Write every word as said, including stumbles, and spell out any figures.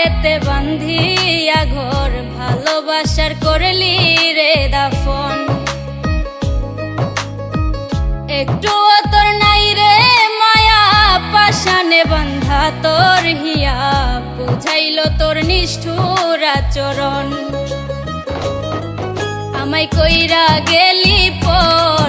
বুকেতে বান্ধিয়া ঘর ভালোবাসার করলি রে দাফন। একটু তোর নাই রে মায়া পাশানে বান্ধা তোর হিয়া বুঝাইল তোর নিষ্ঠুর আচরণ। আমায় কইরা গেলি পর